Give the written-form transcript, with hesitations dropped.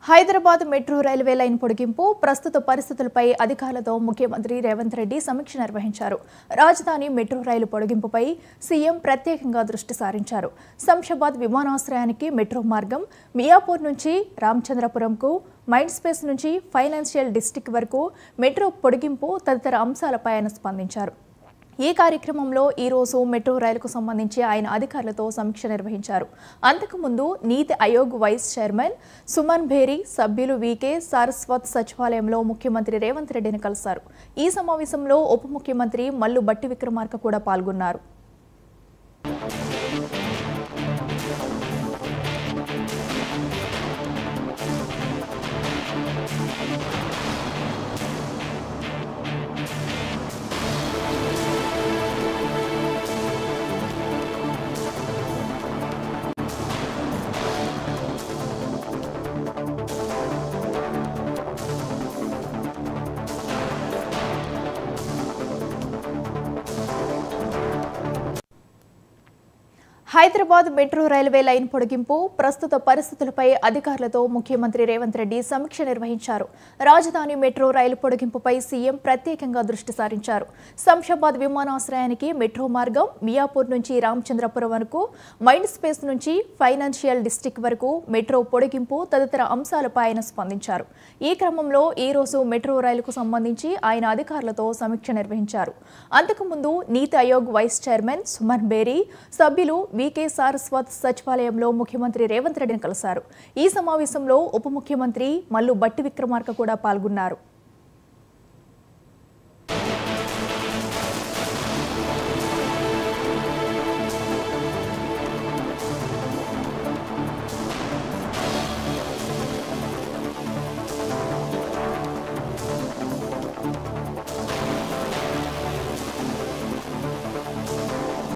Hyderabad metro railway line పొడిగింపు ప్రస్తుత పరిస్థితులపై అధికారులతో ముఖ్యమంత్రి రేవంత్ రెడ్డి సమీక్ష నిర్వహించారు. రాజధాని మెట్రో రైలు పొడిగింపుపై సీఎం ప్రత్యేకంగా దృష్టి సారించారు. శంషాబాద్ విమానాశ్రయానికి మెట్రో మార్గం, మియాపూర్ నుంచి రామచంద్రపురంకు, మైండ్ స్పేస్ నుంచి ఫైనాన్షియల్ డిస్ట్రిక్ట్ వరకు మెట్రో పొడిగింపు తదితర అంశాలపై ఆయన స్పందించారు. ఈ కార్యక్రమంలో ఈ రోజు మెట్రో రైలుకు సంబంధించి ఆయన అధికారులతో సమీక్ష నిర్వహించారు. అంతకుముందు నీతి ఆయోగ్ వైస్ చైర్మన్ సుమన్ భేరి, సభ్యులు వీకే సారస్వత్ సచివాలయంలో ముఖ్యమంత్రి రేవంత్ రెడ్డిని కలిశారు. ఈ సమావేశంలో ఉప ముఖ్యమంత్రి మల్లు భట్టి విక్రమార్క కూడా పాల్గొన్నారు. హైదరాబాద్ మెట్రో రైల్వే లైన్ పొడిగింపు ప్రస్తుత పరిస్థితులపై అధికారులతో ముఖ్యమంత్రి రేవంత్ రెడ్డి సమీక్ష నిర్వహించారు. రాజధాని మెట్రో రైలు పొడిగింపుపై సీఎం ప్రత్యేకంగా దృష్టి సారించారు. శంషాబాద్ విమానాశ్రయానికి మెట్రో మార్గం, మియాపూర్ నుంచి రామచంద్రపురం వరకు, మైండ్ స్పేస్ నుంచి ఫైనాన్షియల్ డిస్ట్రిక్ట్ వరకు మెట్రో పొడిగింపు తదితర అంశాలపై ఆయన స్పందించారు. ఈ క్రమంలో ఈ రోజు మెట్రో రైలుకు సంబంధించి ఆయన అధికారులతో సమీక్ష నిర్వహించారు. అంతకుముందు నీతి ఆయోగ్ వైస్ చైర్మన్ సుమన్ భేరి, సభ్యులు వీకే సారస్వత్ సచివాలయంలో ముఖ్యమంత్రి రేవంత్ రెడ్డిని కలిశారు. ఈ సమావేశంలో ఉప ముఖ్యమంత్రి మల్లు భట్టి విక్రమార్క కూడా పాల్గొన్నారు.